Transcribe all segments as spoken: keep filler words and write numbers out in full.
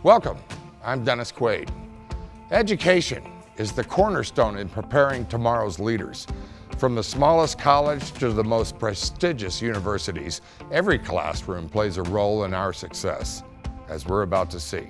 Welcome, I'm Dennis Quaid. Education is the cornerstone in preparing tomorrow's leaders. From the smallest college to the most prestigious universities, every classroom plays a role in our success, as we're about to see.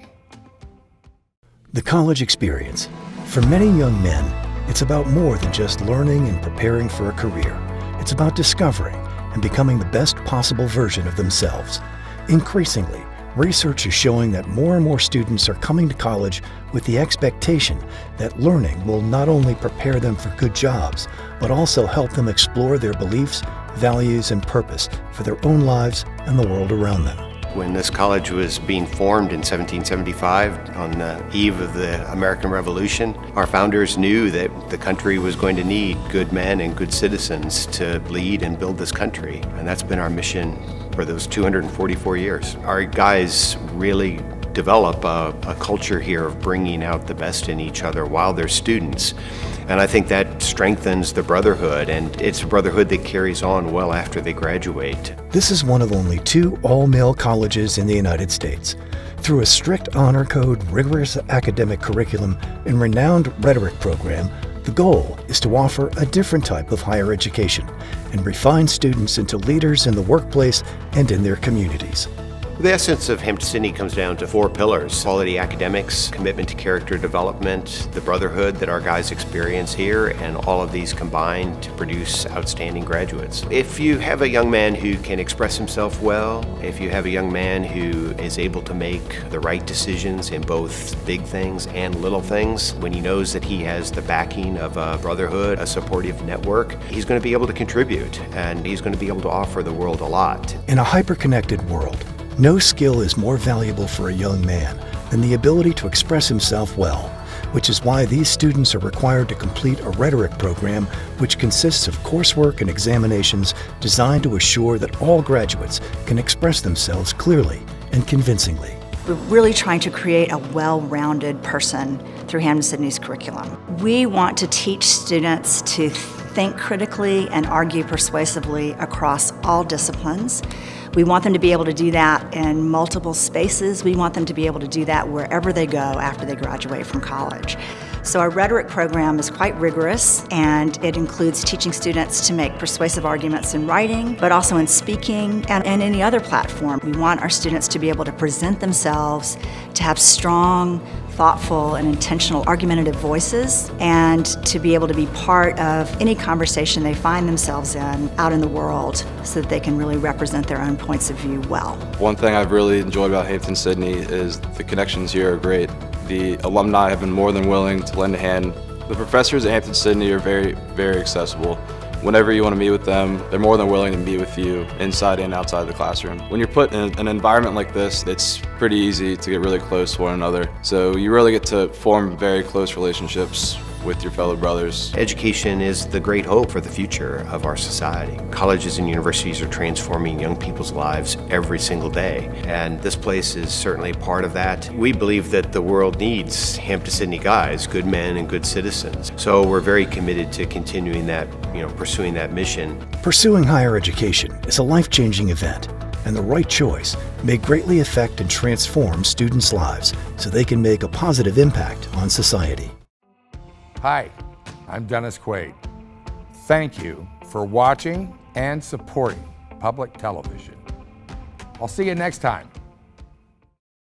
The college experience. For many young men, it's about more than just learning and preparing for a career. It's about discovering and becoming the best possible version of themselves. Increasingly, research is showing that more and more students are coming to college with the expectation that learning will not only prepare them for good jobs, but also help them explore their beliefs, values, and purpose for their own lives and the world around them. When this college was being formed in seventeen seventy-five, on the eve of the American Revolution, our founders knew that the country was going to need good men and good citizens to lead and build this country. And that's been our mission for those two hundred forty-four years. Our guys really develop a, a culture here of bringing out the best in each other while they're students. And I think that strengthens the brotherhood, and it's a brotherhood that carries on well after they graduate. This is one of only two all-male colleges in the United States. Through a strict honor code, rigorous academic curriculum, and renowned rhetoric program, the goal is to offer a different type of higher education and refine students into leaders in the workplace and in their communities. The essence of Hampden-Sydney comes down to four pillars: quality academics, commitment to character development, the brotherhood that our guys experience here, and all of these combine to produce outstanding graduates. If you have a young man who can express himself well, if you have a young man who is able to make the right decisions in both big things and little things, when he knows that he has the backing of a brotherhood, a supportive network, he's going to be able to contribute, and he's going to be able to offer the world a lot. In a hyper-connected world, no skill is more valuable for a young man than the ability to express himself well, which is why these students are required to complete a rhetoric program which consists of coursework and examinations designed to assure that all graduates can express themselves clearly and convincingly. We're really trying to create a well-rounded person through Hampden-Sydney's curriculum. We want to teach students to think critically and argue persuasively across all disciplines. We want them to be able to do that in multiple spaces. We want them to be able to do that wherever they go after they graduate from college. So our rhetoric program is quite rigorous, and it includes teaching students to make persuasive arguments in writing, but also in speaking and in any other platform. We want our students to be able to present themselves, to have strong, thoughtful, and intentional argumentative voices, and to be able to be part of any conversation they find themselves in out in the world so that they can really represent their own points of view well. One thing I've really enjoyed about Hampden-Sydney is the connections here are great. The alumni have been more than willing to lend a hand. The professors at Hampden-Sydney are very, very accessible. Whenever you want to meet with them, they're more than willing to meet with you inside and outside the classroom. When you're put in an environment like this, it's pretty easy to get really close to one another. So you really get to form very close relationships with your fellow brothers. Education is the great hope for the future of our society. Colleges and universities are transforming young people's lives every single day, and this place is certainly part of that. We believe that the world needs Hampden-Sydney guys, good men and good citizens. So we're very committed to continuing that, you know, pursuing that mission. Pursuing higher education is a life-changing event, and the right choice may greatly affect and transform students' lives so they can make a positive impact on society. Hi, I'm Dennis Quaid. Thank you for watching and supporting public television. I'll see you next time